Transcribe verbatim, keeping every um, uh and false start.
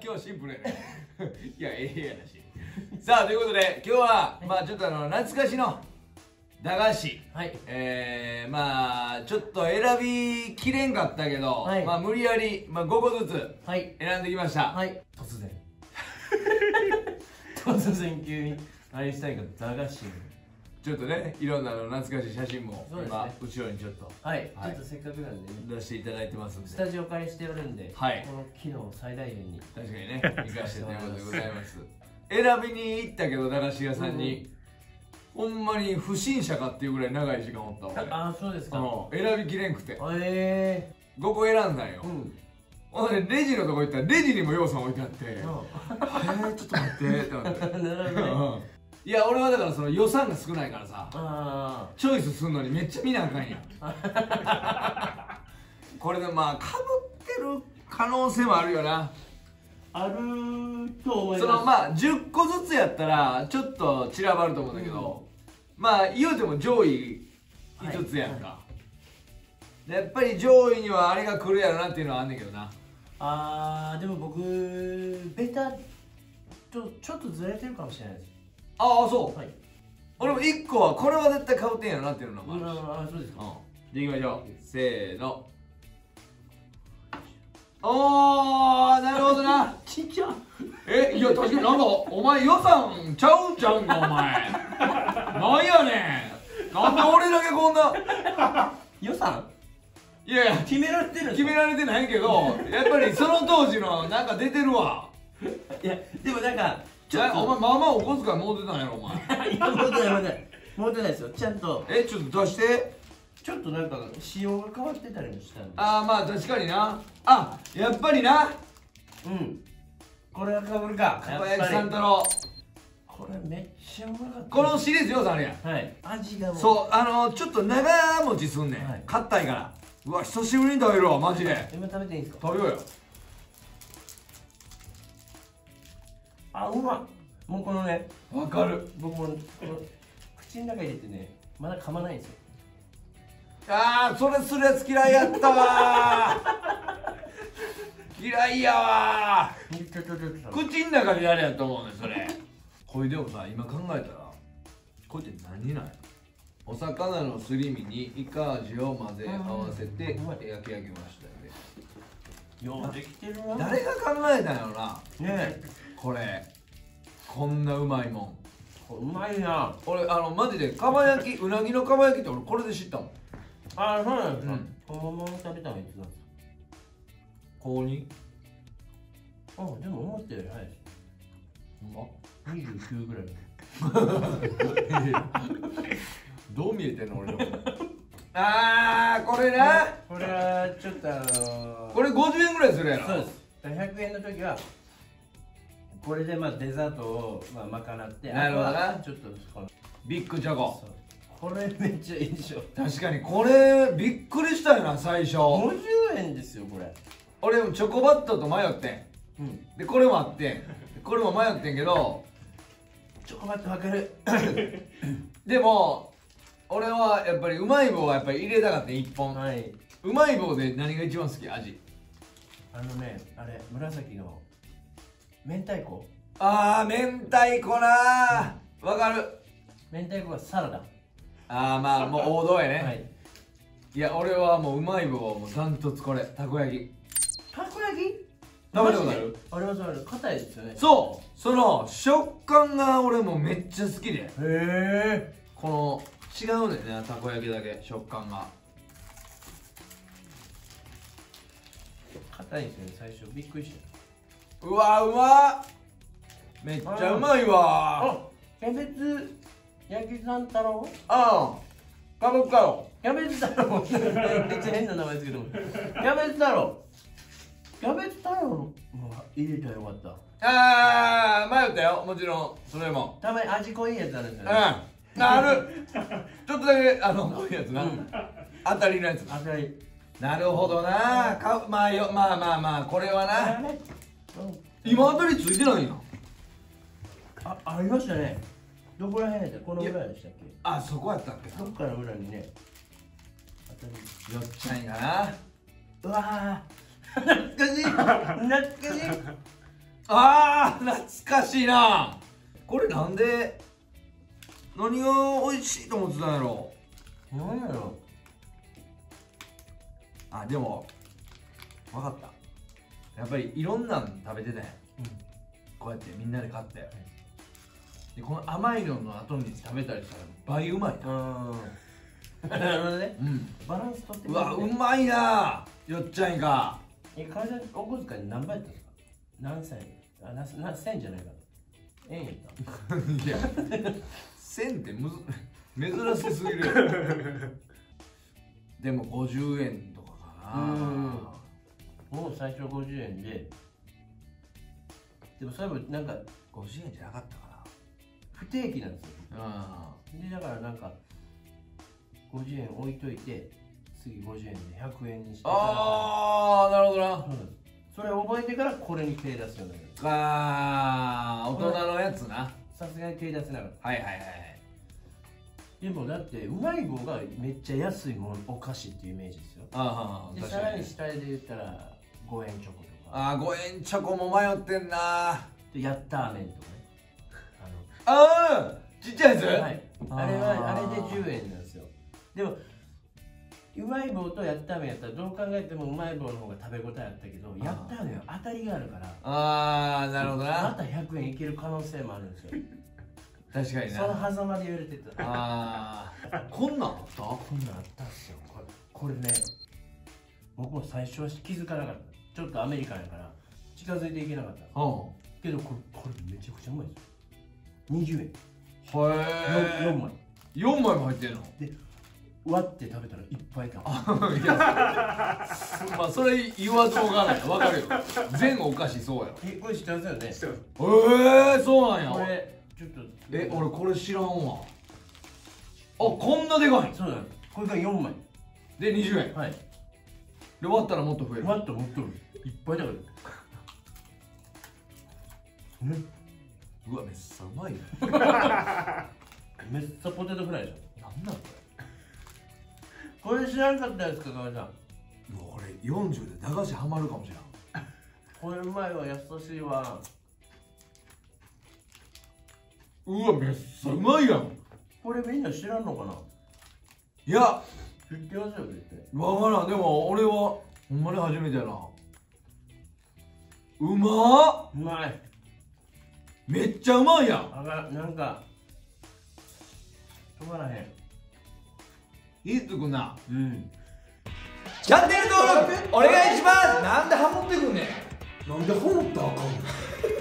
基本シンプルやねいやええやなしさあということで今日はまあちょっとあの懐かしの駄菓子、はい、えー、まあちょっと選びきれんかったけど、はい、まあ無理やり、まあ、ごこずつ選んできました、はい、 突然突然急にアインシュタインが駄菓子にちょっとねいろんなの懐かしい写真も今、ね、後ろにちょっとはい、はい、ちょっとせっかくなんで、ね、 出していただいてますんでスタジオ借りしておるんで、はい、この機能を最大限に確かにね生かしてということでございます選びに行ったけど駄菓子屋さんに、うん、ほんまに不審者かっていうぐらい長い時間おったわ俺。 ああそうですか。 選びきれんくてええー、 ごこ選んだんよ、うん、ほんでレジのとこ行ったらレジにもようさん置いてあって「えー、ちょっと待って」って思ってなるほどねいや俺はだからその予算が少ないからさチョイスするのにめっちゃ見なあかんやんこれでまあかぶってる可能性もあるよな。 あると思います。 そのまあじゅっこずつやったらちょっと散らばると思うんだけど、うん、まあ言うても上位いつつやんか、はい、やっぱり上位にはあれが来るやろなっていうのはあんねんけどな。 あーでも僕ベタちょちょっとずれてるかもしれないです。 ああそう、はい、俺もいっこはこれは絶対かぶってんやろなっていうのもあるし。 ああそうですか、 うん、でいきましょうせーの。おーなるほどなちっちゃえいや確かになんかお前予算ちゃうちゃうんかお前なんやねんなんで俺だけこんな予算いやいや決められてる決められてないけどやっぱりその当時のなんか出てるわ。 いやでもなんかちょっとお前まあまあお小遣いもうてたんやろお前いやもうてないもうてないもうてないですよちゃんと。 えちょっと出してちょっとなんか仕様が変わってたりもしたんで。 ああまあ確かにな。あやっぱりなうんこれはかぶるかかば焼き三太郎。 これめっちゃうまかった。 このシリーズよさあるやん。 はい味がもうそうあのちょっと長持ちすんねん、はい、硬いから。うわ久しぶりに食べるわマジで。 今食べていいんですか。 食べようよ。 あうまっ。もうこのねわかる僕もこの口の中入れてねまだ噛まないんですよ。 あーそれするやつ嫌いやったわ嫌いやわ口の中でやれやと思うねそれこれでもさ今考えたらこれって何なんや。お魚のすり身にイカ味を混ぜ合わせて焼き上げましたよね。 ようできてるな。 誰が考えたんやろなねえこれこんなうまいもん。うまいな。 俺あのマジでかば焼きうなぎのかば焼きって俺これで知ったもん。 ああそうなんですか。このまま食べたのいつなんですか。 高にあでも思ったより早いです。ほんまにじゅうきゅうぐらいどう見えてんの俺のあーこれなこれはちょっとあのー、 これごじゅうえんぐらいするやろ。 そうです。ひゃくえんの時はこれでまあデザートをまあ賄って、 なるほどな。 ちょっとこのビッグチョコこれめっちゃいいでしょ。 確かにこれびっくりしたよな最初。 ごじゅうえんですよこれ。 俺もチョコバットと迷ってん、うん、でこれもあってんこれも迷ってんけどチョコバットわかるでも俺はやっぱりうまい棒はやっぱり入れたかったいっぽん、はい、うまい棒で何が一番好き味。 あのねあれ紫の明太子。 あー明太子なーわ、うん、かる。 明太子はサラダ。 ああまあもう王道やね、はい、いや俺はもううまい棒はもうダントツこれたこ焼き。 たこ焼き食べたことある。 あれはそれ硬いですよね。 そうその食感が俺もめっちゃ好きで。へえこの違うねんねたこ焼きだけ食感が硬いですよね最初びっくりした。 うわうまっめっちゃうまいわ。 あキャベツ焼き三太郎。 ああかぶっかよキャベツ太郎めっちゃ変な名前ですけどキャベツ太郎キャベツ太郎も入れたらよかった。 ああ迷ったよもちろんそれもたまに味濃いやつあるんですよね。 うんあるちょっとだけあの濃いやつな、うん、当たりのやつ。 当たり。 なるほどなかまあよまあまあまあこれはな、うん、今当たりついてないやん。 あありましたね。どこら辺やったこの裏でしたっけ。 あそこやったっけ。 どっかの裏にね当たりよっちゃんやな。 うわ懐かしい懐かしいあー懐かしいな。これなんで何が美味しいと思ってたんやろ。 何やろ。 あ、でも分かった。やっぱりいろんなん食べてたやん、うん、こうやってみんなで買って、はい、でこの甘いのの後に食べたりしたら倍うまいな。 なるほどね、 うん、 バランスとってうわうまいな。よっちゃんがえ、会社お小遣い何倍やったんですか。何歳。あ、な、な、千じゃないかな。円やったいや千ってむず珍しすぎるよでもごじゅうえんとかかな。うん、 もう最初ごじゅうえんで、でもそれもなんかごじゅうえんじゃなかったかな。 不定期なんですよ。うん、でだからなんかごじゅうえん置いといて次ごじゅうえんでひゃくえんにしてから。 ああなるほどな。 それを覚えてからこれに手出すようになる。 ああ大人のやつな。 さすがに手出せなかった。 はいはいはい。 でもだってうまい棒がめっちゃ安いものお菓子っていうイメージですよ。ああでさらに下で言ったらごえんチョコとか。 ああごえんチョコも迷ってんな。 でやったーめんとかね。 あのああちっちゃいやつ、はい、 あれはあれでじゅうえんなんですよ。でもうまい棒とやったーめんやったらどう考えてもうまい棒の方が食べ応えあったけど、やったーめんは当たりがあるから、 ああなるほどな。 またひゃくえんいける可能性もあるんですよ。 確かにな。 その狭間で言われてた。 ああこんなんあった。 こんなんあったんすよ。これこれね、僕も最初は気づかなかった。ちょっとアメリカンやから近づいていけなかった。うん、けどこれこれめちゃくちゃうまいですよ。にじゅうえん。へえ。よんまい。 よんまいも入ってんの。で割って食べたらいっぱいかも。いやまあそれ言わずもがないわかるよ。全お菓子そうやろ。 えこれ知ってますよね。知ってます。 ええそうなんや。 これちょっとえ俺これ知らんわ。あこんなでかい。 そうなんです。これがよんまいでにじゅうえん。はい。で割ったらもっと増える。 割ったらもっといっぱいだから。ね。 うわめっちゃうまいね。 めっちゃポテトフライでしょ。 なんなんこれ。 これ知らんかったですか、かわいさん。 これよんじゅうで駄菓子ハマるかもしれん。 これうまいわ、優しいわ。 うわめっちゃうまいやん。これみんな知らんのかな。 いや知ってますよ絶対。 わからん。でも俺はほんまに初めてやな。うまっ。 うまい。 めっちゃうまいやん。 あがなんか止まらへん。 いいつくんな。 うん。 チャンネル登録お願いします。なんでハモってくんねん。 なんでハモったらあかんの。